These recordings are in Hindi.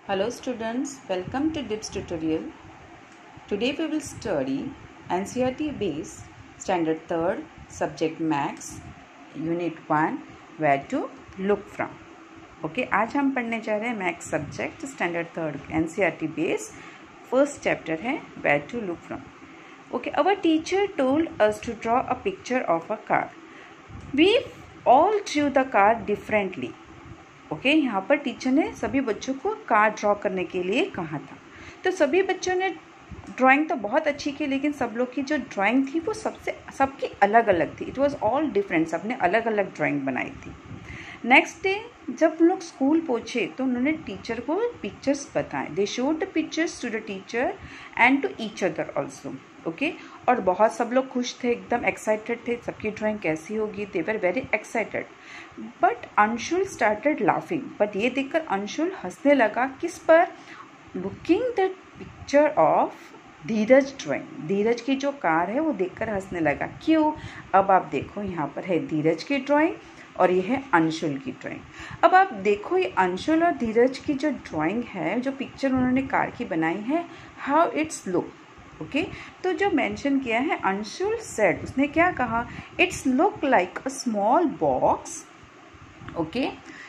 Hello students, welcome to DIPS tutorial. Today we will study NCERT base standard 3rd subject max unit 1 where to look from. Okay, आज हम पढ़ने जा रहे हैं maths subject standard 3rd NCERT base first chapter है where to look from. Okay, our teacher told us to draw a picture of a car. We all drew the car differently. Okay यहाँ पर टीचर ने सभी बच्चों को कार ड्रॉ करने के लिए कहा था। तो सभी बच्चों ने ड्राइंग तो बहुत अच्छी की, लेकिन सब लोग की जो ड्राइंग थी वो सबकी अलग अलग थी। इट वाज ऑल डिफरेंट, सबने अलग अलग ड्राइंग बनाई थी। नेक्स्ट डे जब लोग स्कूल पहुँचे तो उन्होंने टीचर को पिक्चर्स बताए। They showed the pictures to the teacher and to each other also. Okay, और बहुत सब लोग खुश थे, एकदम एक्साइटेड थे, सबकी ड्राइंग कैसी होगी। They were very excited. But Anshul started laughing. But ये देखकर अंशुल हंसने लगा। किस पर? Looking the picture of Dheeraj drawing. Dheeraj की जो कार है वो देखकर हंसने लगा। क्यों? अब आप देखो, यहाँ पर है धीरज की ड्राइंग और ये है अंशुल की ड्राइंग। अब आप देखो ये अंशुल और धीरज की जो ड्राइंग है, जो पिक्चर उन्होंने कार की बनाई है, हाउ इट्स लुक। ओके, तो जो मेंशन किया है अंशुल सेड, उसने क्या कहा? It's look like a small box okay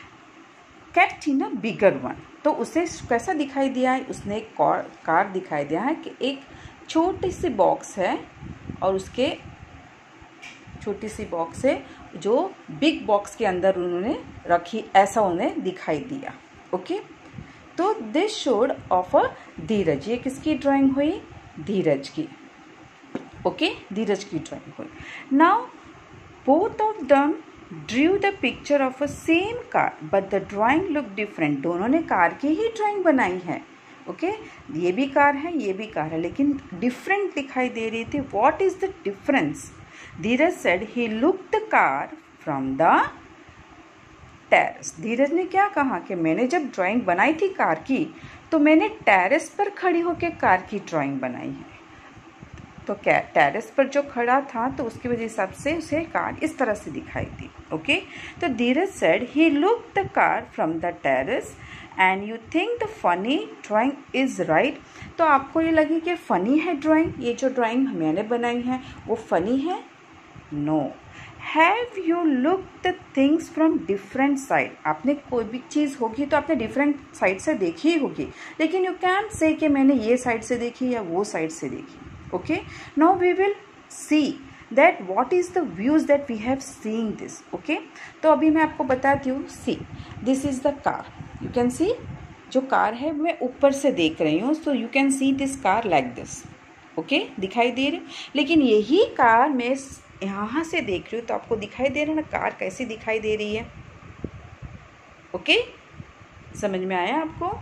kept in a bigger one. तो उसे कैसा दिखाई दिया है? उसने एक कार दिखाई दिया है कि एक छोटी सी बॉक्स है और उसके छोटी सी बॉक्स है जो बिग बॉक्स के अंदर उन्होंने रखी, ऐसा उन्हें दिखाई दिया। ओके, तो this showed of a Dheeraj. ये किसकी ड्राइंग हुई? धीरज की। ओके, धीरज की ड्राइंग हुई। Now both of them drew the picture of a same car but the drawing look different. दोनों ने कार की ही ड्राइंग बनाई है। ओके, ये भी कार है, ये भी कार है, लेकिन डिफरेंट दिखाई दे रही थी। What is the difference? Dheeraj said he look the car from the terrace. Dheeraj ने क्या कहा कि मैंने जब ड्राइंग बनाई थी कार की तो मैंने टेरेस पर खड़ी होकर कार की ड्राइंग बनाई है। तो टेरेस पर जो खड़ा था तो उसकी वजह हिसाब से उसे कार इस तरह से दिखाई दी। ओके, तो Dheeraj said he look the car from the terrace and you think the funny drawing is right. तो आपको ये लगी कि फनी है ड्राइंग, ये जो ड्राइंग मैंने बनाई है वो फनी है? No. Have you look the things from different side. आपने कोई भी चीज़ होगी तो आपने डिफरेंट साइड से देखी होगी, लेकिन यू कैन से कि मैंने ये साइड से देखी या वो साइड से देखी। Okay, now we will see that what is the views that we have seen this. Okay, तो अभी मैं आपको बताती हूँ। See, this is the car. You can see जो कार है मैं ऊपर से देख रही हूँ, so you can see this car like this. Okay, दिखाई दे रही, लेकिन यही कार मैं यहाँ से देख रही हूँ तो आपको दिखाई दे रहा है ना कार कैसी दिखाई दे रही है। ओके, समझ में आया आपको?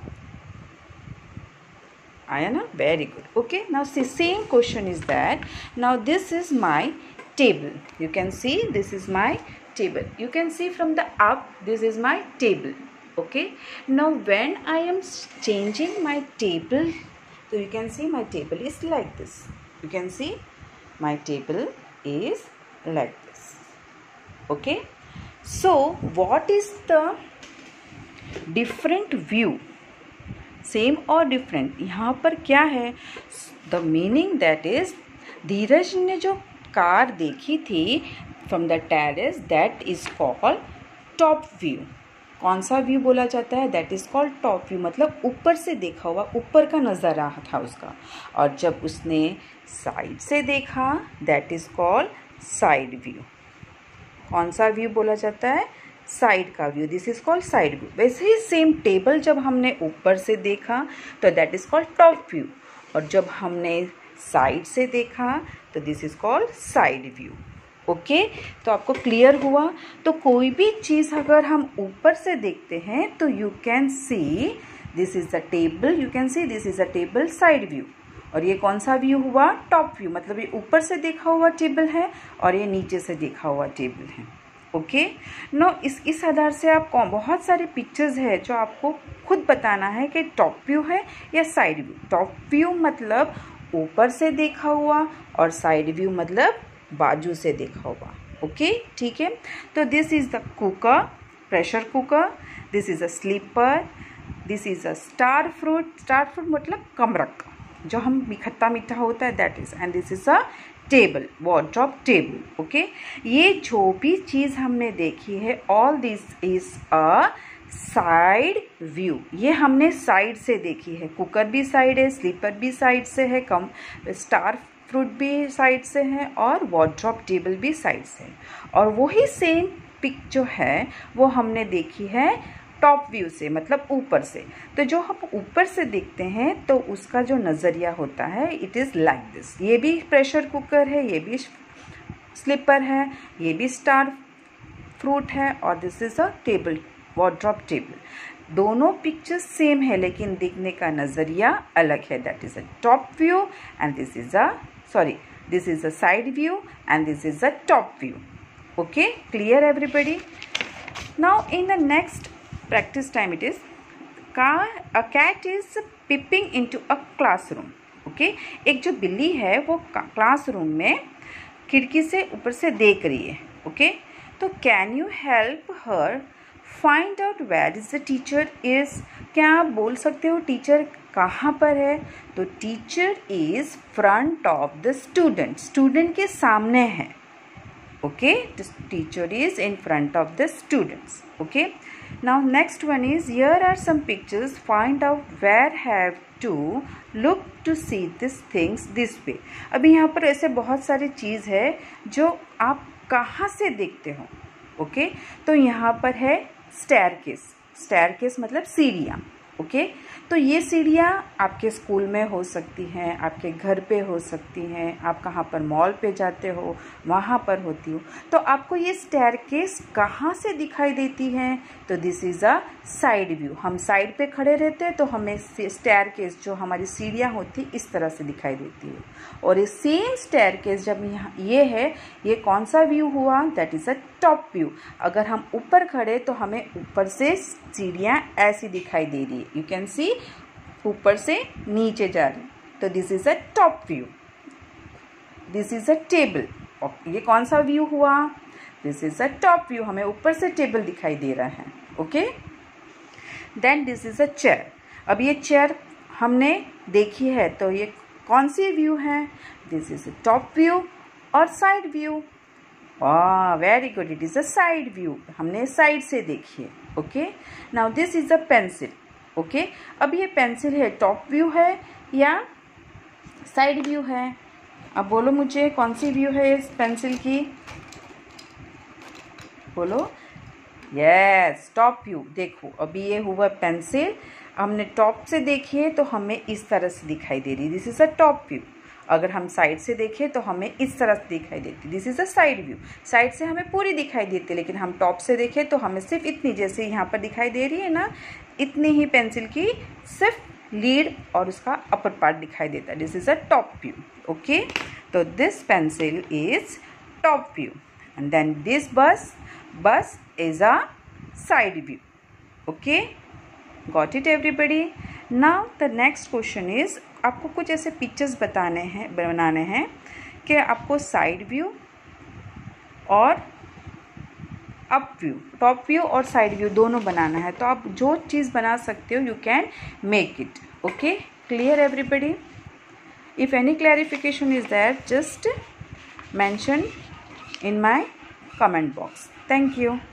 आया ना? Very good. Okay, now see same question is that now this is my table. You can see this is my table. You can see from the up this is my table. Okay, now when I am changing my table तो you can see my table is like this. You can see my table is like this. Okay, so what is the different view? Same और डिफरेंट, यहाँ पर क्या है? The meaning that is Dheeraj ने जो कार देखी थी from the terrace that is called top view. कौन सा व्यू बोला जाता है? That is called top view, मतलब ऊपर से देखा हुआ, ऊपर का नज़ारा था उसका। और जब उसने साइड से देखा that is called side view. कौन सा व्यू बोला जाता है? साइड का view. This is called side view. वैसे ही सेम टेबल जब हमने ऊपर से देखा तो that is called top view, और जब हमने साइड से देखा तो this is called side view. Okay, तो आपको क्लियर हुआ? तो कोई भी चीज़ अगर हम ऊपर से देखते हैं तो you can see this is the table, you can see this is the table side view. और ये कौन सा व्यू हुआ? टॉप व्यू, मतलब ये ऊपर से देखा हुआ टेबल है और ये नीचे से देखा हुआ टेबल है। ओके, नो इस आधार से आप बहुत सारे पिक्चर्स है जो आपको खुद बताना है कि टॉप व्यू है या साइड व्यू। टॉप व्यू मतलब ऊपर से देखा हुआ और साइड व्यू मतलब बाजू से देखा हुआ। ओके, ठीक है। तो this is the cooker, pressure cooker, this is a slipper, this is a star fruit. Star fruit मतलब कमरक, जो हम खट्टा मीठा होता है, that is. And this is a table, wardrobe table. Okay, ये जो भी चीज़ हमने देखी है, all this is a side view. ये हमने साइड से देखी है. कुकर भी साइड है, स्लीपर भी साइड से है, स्टार फ्रूट भी साइड से है, और वॉर्डरोब टेबल भी साइड से है. और वही सेम पिक जो है वो हमने देखी है टॉप व्यू से, मतलब ऊपर से. तो जो हम ऊपर से देखते हैं तो उसका जो नज़रिया होता है, इट इज़ लाइक दिस. ये भी प्रेशर कुकर है, ये भी स्लीपर है, ये भी स्टार फ्रूट है, और this is a table, wardrobe table. दोनों पिक्चर्स सेम है लेकिन दिखने का नज़रिया अलग है. That is a top view and this is a this is a side view and this is a top view. Okay, clear everybody? Now in the next practice time, it is a cat is peeping into a classroom. Okay, एक जो बिल्ली है वो क्लासरूम में खिड़की से ऊपर से देख रही है. ओके, तो can you help her find out where is the teacher is. क्या आप बोल सकते हो टीचर कहाँ पर है? तो teacher is front of the student, student के सामने है. Okay, teacher is in front of the students. Okay, now next one is here are some pictures, find out where have to look to see this things this way. अभी यहाँ पर ऐसे बहुत सारी चीज़ है जो आप कहाँ से देखते हो. ओके, तो यहाँ पर है स्टेयरकेस. स्टेयरकेस मतलब सीढ़ियाँ. ओके, तो ये सीढ़ियाँ आपके स्कूल में हो सकती हैं, आपके घर पे हो सकती हैं, आप कहाँ पर मॉल पे जाते हो वहाँ पर होती हो. तो आपको ये स्टेयरकेस कहाँ से दिखाई देती है? तो this is a side view. हम साइड पे खड़े रहते हैं तो हमें स्टेयरकेस, जो हमारी सीढ़ियाँ होती इस तरह से दिखाई देती है. और ये सेम स्टेयरकेस जब यहाँ ये है, ये कौन सा व्यू हुआ? That is a top view. अगर हम ऊपर खड़े तो हमें ऊपर से सीढ़ियाँ ऐसी दिखाई दे रही है. यू कैन सी ऊपर से नीचे जा रही. तो this is a top view. This is a table. ये कौन सा व्यू हुआ? This is a top view. हमें ऊपर से टेबल दिखाई दे रहा है. Okay, then this is a chair. अब ये चेयर हमने देखी है, तो ये कौन सी व्यू है? This is a top view और side view. Very good, it is a side view. हमने साइड से देखी है. Okay, now this is a pencil. Okay, अब ये पेंसिल है, टॉप व्यू है या साइड व्यू है? अब बोलो मुझे कौन सी व्यू है इस पेंसिल की? बोलो. Yes, top view. देखो अभी ये हुआ पेंसिल, हमने टॉप से देखी है तो हमें इस तरह से दिखाई दे रही है. This is a top view. अगर हम साइड से देखें तो हमें इस तरह से दिखाई देती. This is a side view. Side से हमें पूरी दिखाई देती है, लेकिन हम टॉप से देखें तो हमें सिर्फ इतनी, जैसे यहाँ पर दिखाई दे रही है ना, इतनी ही पेंसिल की सिर्फ लीड और उसका अपर पार्ट दिखाई देता है. This is a top view. Okay, तो this pencil is top view. And then this bus is a side view. Okay, got it everybody? Now the next question is, आपको कुछ ऐसे पिक्चर्स बनाने हैं कि आपको साइड व्यू और अप व्यू, टॉप व्यू और साइड व्यू दोनों बनाना है. तो आप जो चीज़ बना सकते हो, you can make it. Okay, clear everybody? If any clarification is there, just mention in my comment box. Thank you.